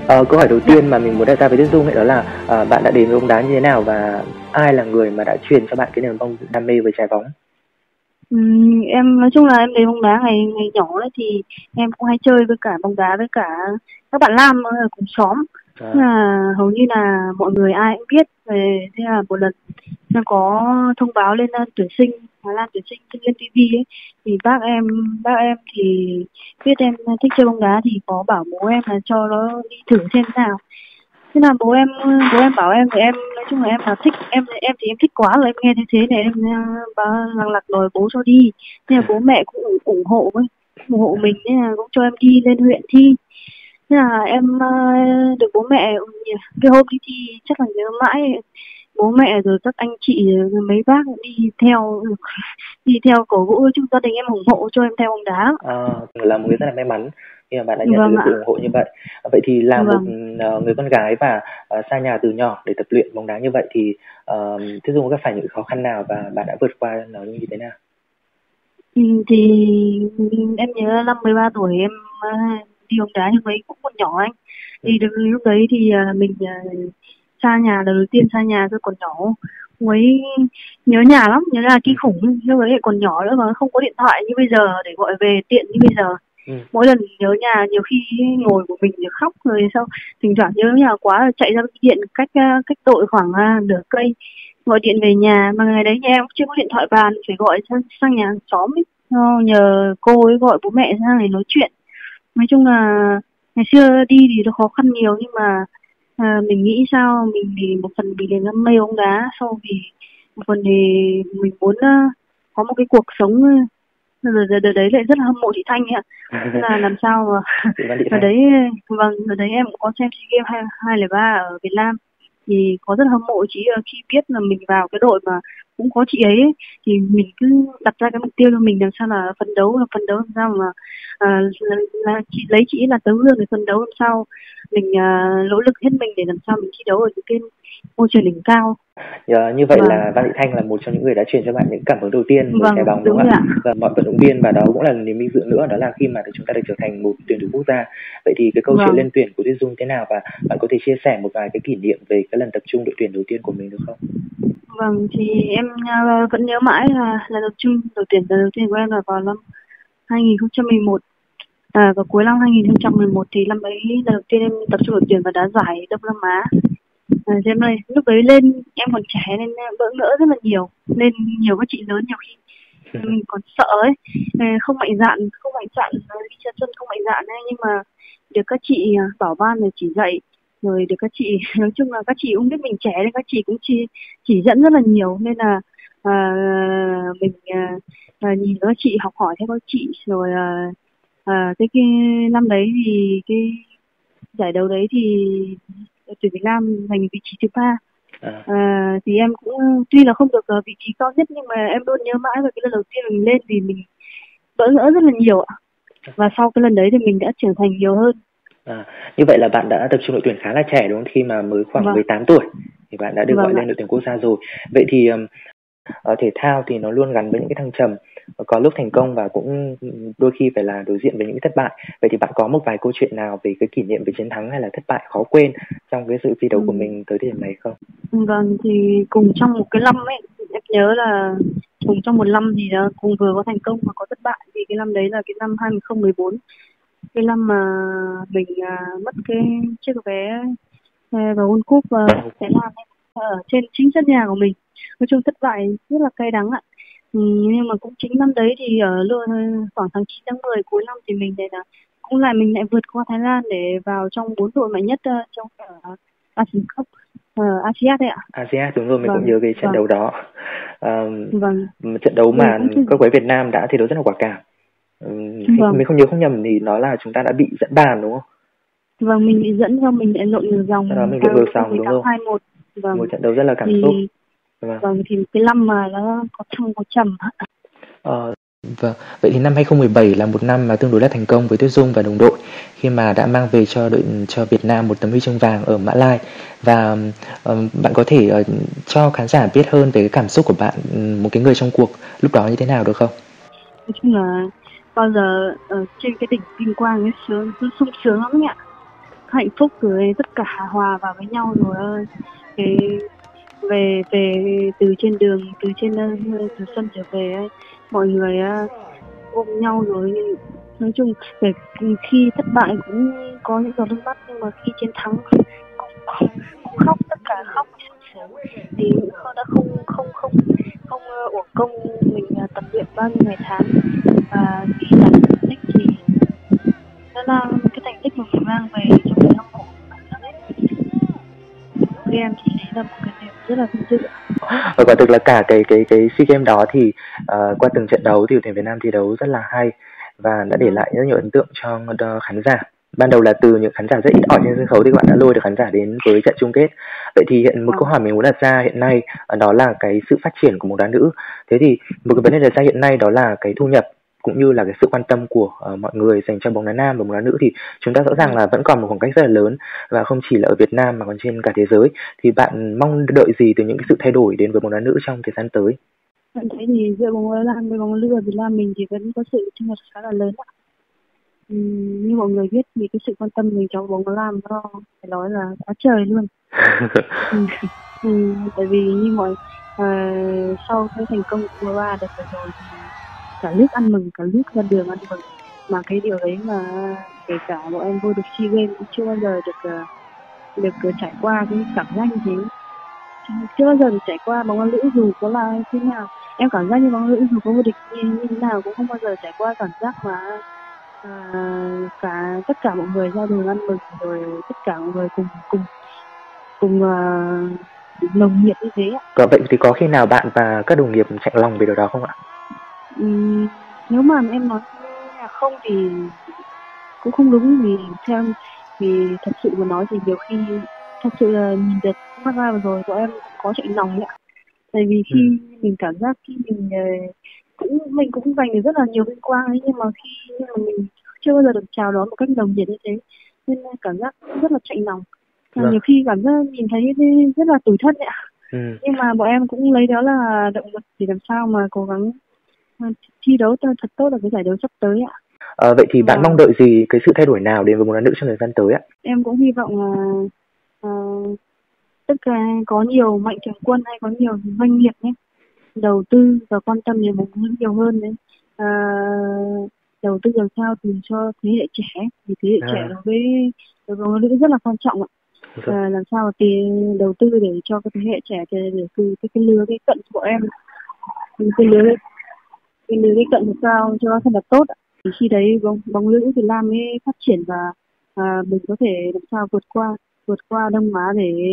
Câu hỏi đầu Dạ. tiên mà mình muốn đặt ra với Tuyết Dung ấy đó là bạn đã đến với bóng đá như thế nào và ai là người mà đã truyền cho bạn cái niềm đam mê với trái bóng? Em nói chung là em đến bóng đá ngày ngày nhỏ đấy thì em cũng hay chơi với cả bóng đá với cả các bạn nam ở cùng xóm. Thế À, là hầu như là mọi người ai cũng biết về. Thế là một lần nó có thông báo lên tuyển sinh Thái Lan, tuyển sinh sinh viên TV ấy, thì bác em thì biết em thích chơi bóng đá thì có bảo bố em là cho nó đi thử xem nào. Thế là bố em bảo em thì em nói chung là em là thích, em thì em thích quá rồi, em nghe thấy thế này em lằng lặc đòi bố cho đi. Thế là bố mẹ cũng ủng hộ ấy, ủng hộ mình, nên là cũng cho em đi lên huyện thi. Thế là em được bố mẹ cái hôm đi thi chắc là nhớ mãi, bố mẹ rồi các anh chị rồi mấy bác đi theo cổ vũ chung gia đình em, ủng hộ cho em theo bóng đá. là một người rất là may mắn khi mà bạn đã nhận được Vâng sự ạ. ủng hộ như vậy. Vậy thì là một Vâng. người con gái và xa nhà từ nhỏ để tập luyện bóng đá như vậy thì Tuyết Dung có gặp phải những khó khăn nào và bạn đã vượt qua nó như thế nào? Thì em nhớ năm 13 tuổi em đi bóng đá, nhưng ấy cũng còn nhỏ anh. Thì được lúc đấy thì mình xa nhà, lần đầu tiên xa nhà tôi còn nhỏ, ấy nhớ nhà lắm, nhớ là kinh khủng. Lúc đấy còn nhỏ nữa mà không có điện thoại như bây giờ để gọi về tiện như bây giờ. Mỗi lần nhớ nhà nhiều khi ngồi của mình để khóc, rồi sau thỉnh thoảng nhớ nhà quá rồi chạy ra điện cách đội khoảng nửa cây, gọi điện về nhà. Mà ngày đấy nhà em cũng chưa có điện thoại bàn, phải gọi sang nhà hàng xóm ấy. Nhờ cô ấy gọi bố mẹ sang để nói chuyện. Nói chung là ngày xưa đi thì nó khó khăn nhiều, nhưng mà mình nghĩ sao mình thì một phần vì đam mê bóng đá, sau vì một phần thì mình muốn có một cái cuộc sống. Rồi đấy lại rất là hâm mộ chị Thanh ấy ạ. Là làm sao mà ở đấy, vâng, ở đấy em cũng có xem SEA Games 2003 ở Việt Nam, thì có rất là hâm mộ chị. Khi biết là mình vào cái đội mà cũng có chị ấy, thì mình cứ đặt ra cái mục tiêu cho mình làm sao là phấn đấu làm sao mà chị lấy chị là tấm gương để phấn đấu làm sao mình nỗ lực hết mình để làm sao mình thi đấu ở những cái môi trường đỉnh cao. Như vậy là Văn Thị Thanh là một trong những người đã truyền cho bạn những cảm hứng đầu tiên với trái bóng, đúng không ạ? Và mọi vận động viên, và đó cũng là niềm vinh dự nữa, đó là khi mà chúng ta được trở thành một tuyển thủ quốc gia. Vậy thì cái câu chuyện lên tuyển của Tuyết Dung thế nào, và bạn có thể chia sẻ một vài cái kỷ niệm về cái lần tập trung đội tuyển đầu tiên của mình được không? Vâng, thì em vẫn nhớ mãi là lần đội tuyển đầu tiên của em là vào năm 2011. Vào cuối năm 2011 thì năm ấy lần đầu tiên em tập trung đội tuyển và đá giải Đông Nam Á. Thế này, lúc đấy lên em còn trẻ nên bỡ ngỡ rất là nhiều, lên nhiều các chị lớn nhiều khi mình còn sợ ấy, không mạnh dạn đi chân không mạnh dạn ấy, nhưng mà được các chị bảo ban rồi chỉ dạy, rồi được các chị nói chung là các chị cũng biết mình trẻ nên các chị cũng chỉ dẫn rất là nhiều, nên là mình nhìn các chị, học hỏi theo các chị, rồi cái năm đấy thì cái giải đấu đấy thì tuyển Việt Nam giành vị trí thứ 3. Thì em cũng tuy là không được vị trí cao nhất, nhưng mà em luôn nhớ mãi về cái lần đầu tiên mình lên vì mình bỡ ngỡ rất là nhiều ạ. Và sau cái lần đấy thì mình đã trưởng thành nhiều hơn. Như vậy là bạn đã tập trung đội tuyển khá là trẻ đúng không? Khi mà mới khoảng 18 tuổi thì bạn đã được gọi lên đội tuyển quốc gia rồi. Vậy thì thể thao thì nó luôn gắn với những cái thăng trầm, có lúc thành công và cũng đôi khi phải là đối diện với những cái thất bại. Vậy thì bạn có một vài câu chuyện nào về cái kỷ niệm về chiến thắng hay là thất bại khó quên trong cái sự thi đấu của mình tới thời điểm này không? Vâng, thì cùng trong một cái năm ấy, em nhớ là cùng trong một năm thì cùng vừa có thành công và có thất bại. Thì cái năm đấy là cái năm 2014, cái năm mà mình mất cái chiếc vé vào World Cup Thái Lan ấy, ở trên chính sân nhà của mình. Nói chung thất bại rất là cay đắng ạ. Nhưng mà cũng chính năm đấy thì ở khoảng tháng 9 tháng 10 cuối năm thì mình lại vượt qua Thái Lan để vào trong 4 đội mạnh nhất trong Asian Cup, ASEAN đấy ạ. ASEAN, đúng rồi, mình cũng nhớ cái trận đấu đó. Trận đấu mà các quái Việt Nam đã thi đấu rất là quả cảm. Mình không nhầm thì nó là chúng ta đã bị dẫn bàn đúng không? Vâng, mình bị dẫn, mình lại lội ngược dòng. Sau đó mình lội ngược dòng, đúng không? 2-1. Một trận đấu rất là cảm xúc. Vâng, thì cái năm mà nó có thăng có trầm. Vâng, vậy thì năm 2017 là một năm mà tương đối là thành công với Tuyết Dung và đồng đội, khi mà đã mang về cho Việt Nam một tấm huy chương vàng ở Mã Lai. Và bạn có thể cho khán giả biết hơn về cái cảm xúc của bạn, một cái người trong cuộc lúc đó như thế nào được không? Nói chung là bao giờ trên cái đỉnh vinh quang ấy sung sướng lắm ạ. hạnh phúc rồi tất cả hòa vào với nhau rồi cái về từ trên đường từ sân trở về ấy, mọi người ôm nhau rồi nói chung về khi thất bại cũng có những giọt nước mắt, nhưng mà khi chiến thắng cũng khóc, tất cả khóc sung sướng thì đã không uổng công mình tập luyện bao nhiêu ngày tháng, và khi đạt được thành tích thì nó là cái thành tích mà mình mang về cho người hâm mộ game thì đấy là một cái điều rất là vinh dự. Và quả thực là cả cái SEA Games đó thì qua từng trận đấu thì đội tuyển Việt Nam thi đấu rất là hay và đã để lại rất nhiều ấn tượng cho khán giả. Ban đầu là từ những khán giả rất ít ỏi trên sân khấu thì các bạn đã lôi được khán giả đến với trận chung kết. Vậy thì hiện một câu hỏi mình muốn đặt ra hiện nay đó là cái sự phát triển của bóng đá nữ. Thế thì một cái vấn đề đặt ra hiện nay đó là cái thu nhập cũng như là cái sự quan tâm của mọi người dành cho bóng đá nam và bóng đá nữ, thì chúng ta rõ ràng là vẫn còn một khoảng cách rất là lớn, và không chỉ là ở Việt Nam mà còn trên cả thế giới. Thì bạn mong đợi gì từ những cái sự thay đổi đến với bóng đá nữ trong thời gian tới? Bạn thấy thì giữa bóng đá nam với bóng đá nữ ở Việt Nam mình thì vẫn có sự chênh lệch khá là lớn ạ. Như mọi người biết thì cái sự quan tâm mình cho bóng đá nam nó phải nói là quá trời luôn. Tại vì như sau cái thành công của U23 đợt vừa rồi thì cả nước ăn mừng, cả nước ra đường ăn mừng, mà cái điều đấy mà kể cả bọn em vô được SEA Games cũng chưa bao giờ được trải qua cái cảm giác như thế, chưa bao giờ được trải qua. Bóng đá nữ dù có là thế nào, em cảm giác như bóng đá nữ dù có vô địch như thế nào cũng không bao giờ trải qua cảm giác mà tất cả mọi người ra đường ăn mừng rồi tất cả mọi người cùng nồng nhiệt như thế ạ. Vậy thì có khi nào bạn và các đồng nghiệp chạy lòng về điều đó không ạ? Nếu mà em nói là không thì cũng không đúng, vì thật sự mà nói thì nhiều khi thật sự là nhìn được mắt ra rồi bọn em có chạy lòng ạ. Tại vì khi mình cảm giác khi mình cũng dành được rất là nhiều vinh quang ấy, nhưng mà mình chưa bao giờ được chào đón một cách nồng nhiệt như thế, nên cảm giác rất là chạy lòng. Nhiều khi cảm giác nhìn thấy rất là tủi thân ạ. Nhưng mà bọn em cũng lấy đó là động lực để làm sao mà cố gắng thi đấu thật tốt ở cái giải đấu sắp tới ạ. Vậy thì bạn mong đợi gì, cái sự thay đổi nào đến với bóng đá nữ trong thời gian tới ạ? Em cũng hy vọng là tất cả có nhiều mạnh thường quân hay có nhiều doanh nghiệp nhé đầu tư và quan tâm đến bóng đá nhiều hơn đấy. Đầu tư làm sao từ cho thế hệ trẻ, vì thế hệ trẻ đối với bóng đá nữ rất là quan trọng ạ. Làm sao mà đầu tư để cho cái thế hệ trẻ để từ cái lứa cái cận của em, cái lứa cái cận làm sao cho nó thật là tốt ạ. Thì khi đấy bóng nữ Việt Nam mới phát triển và mình có thể làm sao vượt qua Đông Á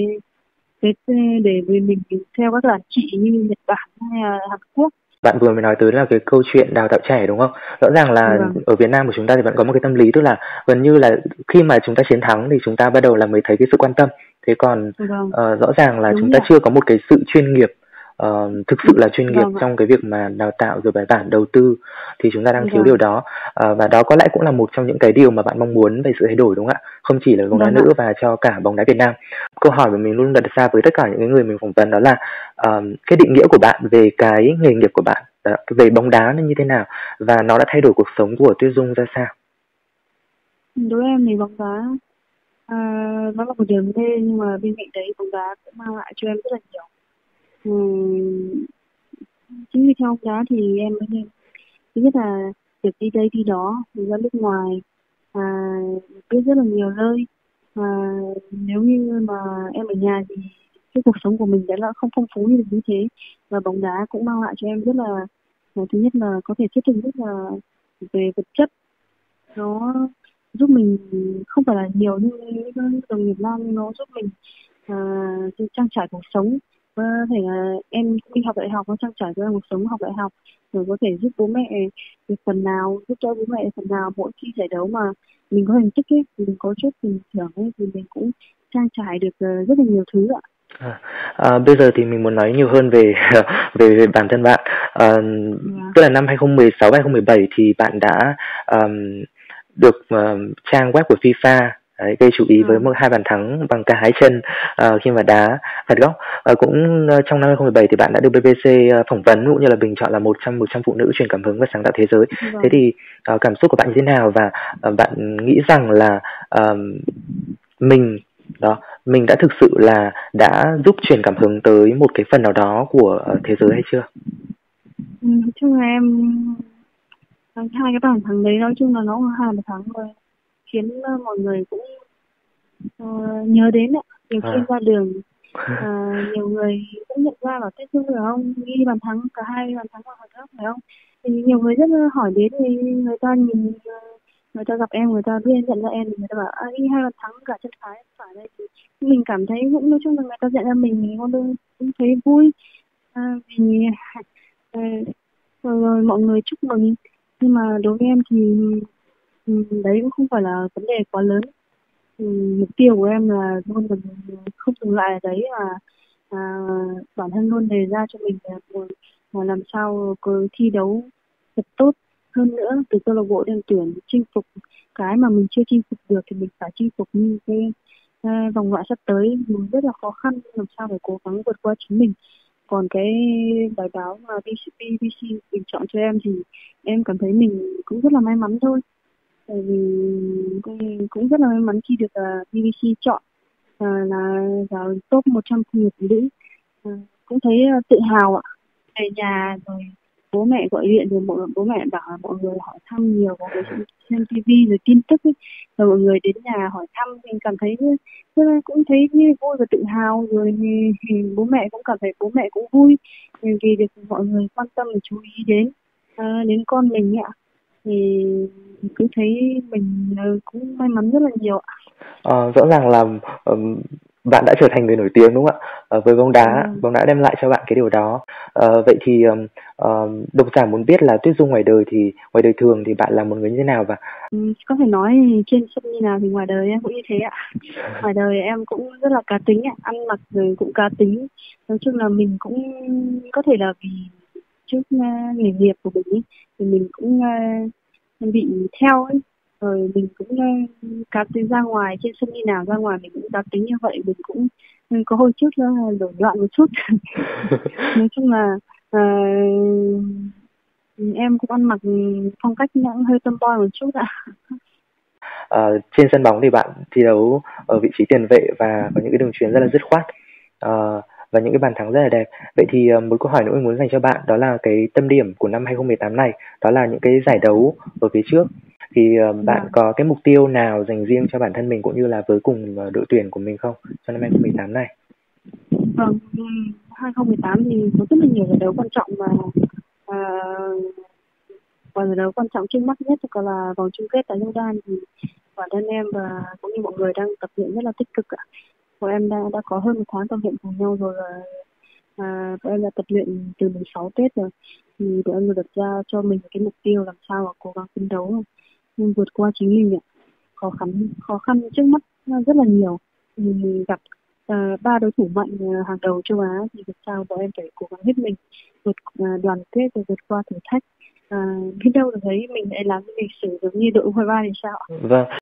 để mình theo các đàn chị như Nhật Bản hay là Hàn Quốc. Bạn vừa mới nói tới là cái câu chuyện đào tạo trẻ đúng không? Rõ ràng là ở Việt Nam của chúng ta thì vẫn có một cái tâm lý, tức là gần như là khi mà chúng ta chiến thắng thì chúng ta bắt đầu là mới thấy cái sự quan tâm. Thế còn rõ ràng là chúng ta chưa có một cái sự chuyên nghiệp, thực sự là chuyên nghiệp trong cái việc mà đào tạo rồi bài bản đầu tư, thì chúng ta đang thiếu điều đó. Và đó có lẽ cũng là một trong những cái điều mà bạn mong muốn về sự thay đổi đúng không ạ? Không chỉ là bóng đá nữ và cho cả bóng đá Việt Nam. Câu hỏi mà mình luôn đặt ra với tất cả những người mình phỏng vấn đó là cái định nghĩa của bạn về cái nghề nghiệp của bạn về bóng đá nó như thế nào, và nó đã thay đổi cuộc sống của Tuyết Dung ra sao? Đối với em thì bóng đá nó là một niềm mê, nhưng mà bên cạnh đấy bóng đá cũng mang lại cho em rất là nhiều. Chính vì theo bóng đá thì em mới nên thứ nhất là được đi đây đi đó, mình ra nước ngoài, biết rất là nhiều nơi. Nếu như mà em ở nhà thì cái cuộc sống của mình đã là không phong phú như thế, và bóng đá cũng mang lại cho em rất là thứ nhất là có thể tiếp tục rất là về vật chất, nó giúp mình không phải là nhiều như những đồng nghiệp nam, nhưng nó giúp mình trang trải cuộc sống. Có thể là em đi học đại học, nó trang trải cho em cuộc sống học đại học, rồi có thể giúp bố mẹ được phần nào, giúp cho bố mẹ phần nào mỗi khi giải đấu mà mình có thành tích ấy, thì mình có chút tiền thưởng ấy, thì mình cũng trang trải được rất là nhiều thứ ạ. Bây giờ thì mình muốn nói nhiều hơn về về bản thân bạn. Tức là năm 2016 2017 thì bạn đã được trang web của FIFA gây chú ý với 2 bàn thắng bằng cả 2 chân khi mà đá phạt góc. Cũng trong năm 2017 thì bạn đã được BBC phỏng vấn cũng như là bình chọn là 100 phụ nữ truyền cảm hứng và sáng tạo thế giới. Thế thì cảm xúc của bạn như thế nào, và bạn nghĩ rằng là mình đó, mình đã thực sự là đã giúp truyền cảm hứng tới một cái phần nào đó của thế giới hay chưa? Nói chung là em hai cái bàn thắng đấy nói chung là nó là hai bàn thắng rồi khiến mọi người cũng nhớ đến ạ. Nhiều khi ra đường nhiều người cũng nhận ra bảo Tuyết Dung phải không, ghi bàn thắng cả hai bàn thắng vào hợp phải không, thì nhiều người rất là hỏi đến, thì người ta nhìn người ta gặp em, người ta biết nhận ra em thì người ta bảo ghi hai bàn thắng cả chân trái phải đây, thì mình cảm thấy cũng nói chung là người ta nhận ra mình cũng thấy vui vì rồi mọi người chúc mừng, nhưng mà đối với em thì đấy cũng không phải là vấn đề quá lớn. Mục tiêu của em là luôn không dừng lại ở đấy, và bản thân luôn đề ra cho mình là làm sao cứ thi đấu thật tốt hơn nữa, từ câu lạc bộ đến tuyển chinh phục cái mà mình chưa chinh phục được thì mình phải chinh phục. Như cái vòng loại sắp tới mình rất là khó khăn, làm sao phải cố gắng vượt qua chính mình. Còn cái bài báo mà BBC bình chọn cho em thì em cảm thấy mình cũng rất là may mắn thôi, tại vì cũng rất là may mắn khi được BBC chọn là vào top 100 phụ nữ phụ nữ. Cũng thấy tự hào ạ. Về nhà rồi bố mẹ gọi điện, rồi bố mẹ bảo là mọi người hỏi thăm nhiều, mọi người xem TV rồi tin tức ấy, rồi mọi người đến nhà hỏi thăm, mình cảm thấy cũng thấy vui và tự hào, rồi thì bố mẹ cũng cảm thấy bố mẹ cũng vui vì được mọi người quan tâm và chú ý đến con mình ạ. Thì cứ thấy mình cũng may mắn rất là nhiều ạ. Rõ ràng là bạn đã trở thành người nổi tiếng đúng không ạ? Với bóng đá đem lại cho bạn cái điều đó. Vậy thì độc giả muốn biết là Tuyết Dung ngoài đời thường thì bạn là một người như thế nào, và có thể nói trên sân như nào thì ngoài đời em cũng như thế ạ. Ngoài đời em cũng rất là cá tính ạ, ăn mặc rồi cũng cá tính. Nói chung là mình cũng có thể là vì trước nghề nghiệp của mình ấy, thì mình cũng bị theo ấy, rồi mình cũng cá tính ra ngoài trên sân như nào, ra ngoài mình cũng cá tính như vậy. Mình cũng có hồi trước nổi loạn một chút. Nói chung là em cũng ăn mặc phong cách cũng hơi tomboy một chút ạ. Trên sân bóng thì bạn thi đấu ở vị trí tiền vệ và có những cái đường chuyền rất là dứt khoát, và những cái bàn thắng rất là đẹp. Vậy thì một câu hỏi nữa mình muốn dành cho bạn, đó là cái tâm điểm của năm 2018 này, đó là những cái giải đấu ở phía trước. Thì bạn có cái mục tiêu nào dành riêng cho bản thân mình cũng như là với cùng đội tuyển của mình không cho năm 2018 này? Vâng, 2018 thì có rất là nhiều giải đấu quan trọng, và giải đấu quan trọng trước mắt nhất là vòng chung kết tại Jordan, thì bản thân em và cũng như mọi người đang tập luyện rất là tích cực ạ. Bọn em đã có hơn một tháng tập luyện cùng nhau rồi, bọn em đã tập luyện từ mùng 6 Tết rồi, thì bọn em đặt ra cho mình cái mục tiêu làm sao mà cố gắng phấn đấu nhưng vượt qua chính mình ạ. Khó khăn trước mắt rất là nhiều, mình gặp 3 đối thủ mạnh hàng đầu châu Á, thì làm sao bọn em phải cố gắng hết mình, đoàn kết và vượt qua thử thách. Biết đâu được thấy mình lại làm cái lịch sử giống như đội U23 thì sao ạ? Vâng.